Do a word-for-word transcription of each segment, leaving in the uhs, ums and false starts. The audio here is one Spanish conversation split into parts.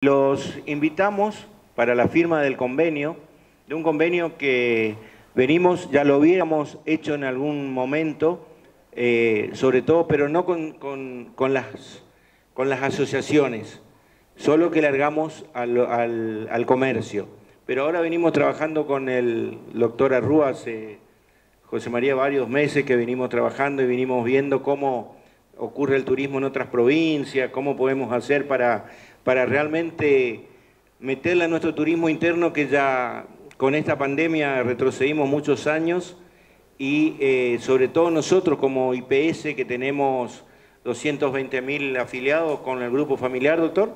Los invitamos para la firma del convenio, de un convenio que venimos, ya lo hubiéramos hecho en algún momento, eh, sobre todo, pero no con, con, con, las, con las asociaciones, solo que largamos al, al, al comercio. Pero ahora venimos trabajando con el doctor Arrúa, hace José María varios meses que venimos trabajando y venimos viendo cómo ocurre el turismo en otras provincias, cómo podemos hacer para, para realmente meterle a nuestro turismo interno, que ya con esta pandemia retrocedimos muchos años, y eh, sobre todo nosotros como I P S, que tenemos doscientos veinte mil afiliados con el grupo familiar, doctor.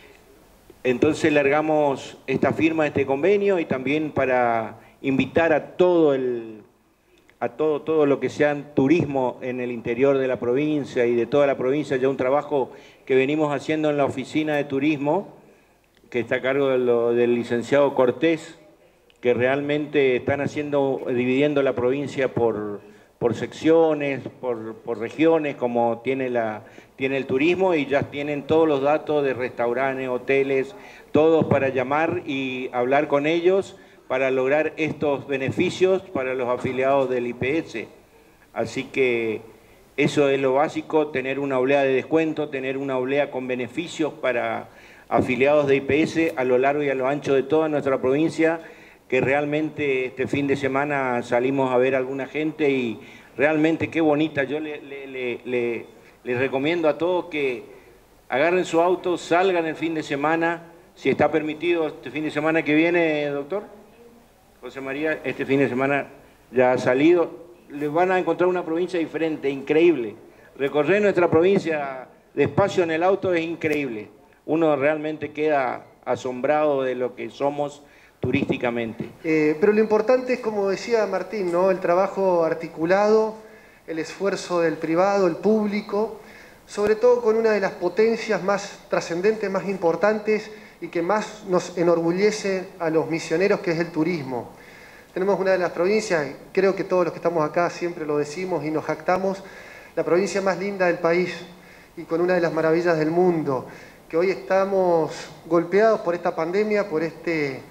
Entonces largamos esta firma, este convenio, y también para invitar a todo el... a todo, todo lo que sea turismo en el interior de la provincia y de toda la provincia, ya un trabajo que venimos haciendo en la oficina de turismo, que está a cargo de lo, del licenciado Cortés, que realmente están haciendo, dividiendo la provincia por, por secciones, por, por regiones, como tiene, la, tiene el turismo, y ya tienen todos los datos de restaurantes, hoteles, todos para llamar y hablar con ellos, para lograr estos beneficios para los afiliados del I P S. Así que eso es lo básico, tener una oblea de descuento, tener una oblea con beneficios para afiliados de I P S a lo largo y a lo ancho de toda nuestra provincia, que realmente este fin de semana salimos a ver a alguna gente y realmente qué bonita. Yo le, le, le, le, les recomiendo a todos que agarren su auto, salgan el fin de semana, si está permitido este fin de semana que viene, doctor. José María, este fin de semana ya ha salido, les van a encontrar una provincia diferente, increíble. Recorrer nuestra provincia despacio en el auto es increíble. Uno realmente queda asombrado de lo que somos turísticamente. Eh, pero lo importante es, como decía Martín, ¿no? El trabajo articulado, el esfuerzo del privado, el público, sobre todo con una de las potencias más trascendentes, más importantes y que más nos enorgullece a los misioneros, que es el turismo. Tenemos una de las provincias, creo que todos los que estamos acá siempre lo decimos y nos jactamos, la provincia más linda del país y con una de las maravillas del mundo, que hoy estamos golpeados por esta pandemia, por este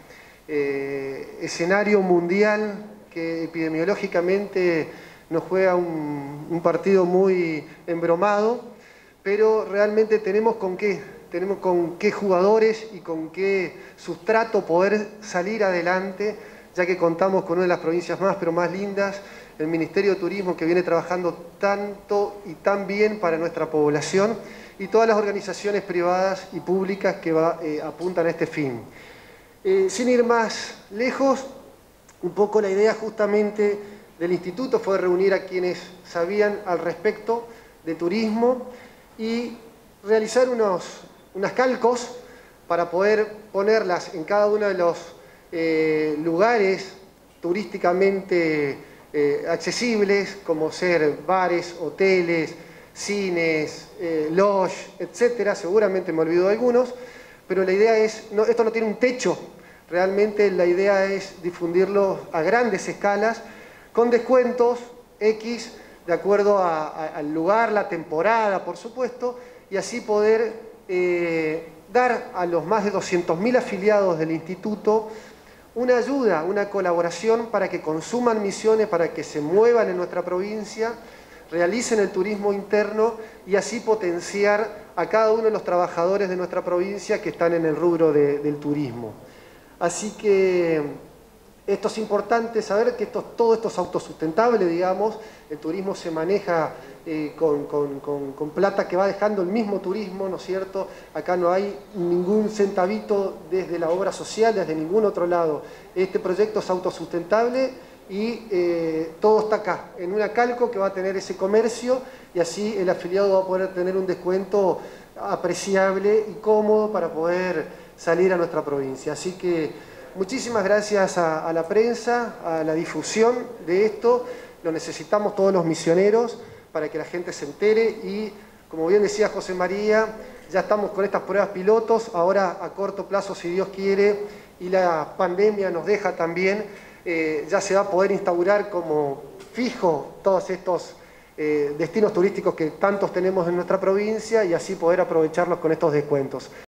eh, escenario mundial que epidemiológicamente nos juega un, un partido muy embromado, pero realmente tenemos con qué. Tenemos con qué jugadores y con qué sustrato poder salir adelante, ya que contamos con una de las provincias más, pero más lindas, el Ministerio de Turismo, que viene trabajando tanto y tan bien para nuestra población, y todas las organizaciones privadas y públicas que va, eh, apuntan a este fin. Eh, sin ir más lejos, un poco la idea justamente del instituto fue reunir a quienes sabían al respecto de turismo y realizar unos... unas calcos para poder ponerlas en cada uno de los eh, lugares turísticamente eh, accesibles, como ser bares, hoteles, cines, eh, lodge, etcétera. Seguramente me olvido de algunos, pero la idea es, no, esto no tiene un techo, realmente la idea es difundirlo a grandes escalas, con descuentos X, de acuerdo a, a, al lugar, la temporada, por supuesto, y así poder Eh, dar a los más de doscientos mil afiliados del instituto una ayuda, una colaboración para que consuman misiones, para que se muevan en nuestra provincia, realicen el turismo interno y así potenciar a cada uno de los trabajadores de nuestra provincia que están en el rubro de, del turismo. Así que esto es importante saber que esto, todo esto es autosustentable, digamos. El turismo se maneja eh, con, con, con, con plata que va dejando el mismo turismo, ¿no es cierto? Acá no hay ningún centavito desde la obra social, desde ningún otro lado. Este proyecto es autosustentable y eh, todo está acá, en una calco que va a tener ese comercio, y así el afiliado va a poder tener un descuento apreciable y cómodo para poder salir a nuestra provincia. Así que muchísimas gracias a, a la prensa, a la difusión de esto. Lo necesitamos todos los misioneros para que la gente se entere y, como bien decía José María, ya estamos con estas pruebas pilotos, ahora a corto plazo, si Dios quiere, y la pandemia nos deja también, eh, ya se va a poder instaurar como fijo todos estos eh, destinos turísticos que tantos tenemos en nuestra provincia y así poder aprovecharlos con estos descuentos.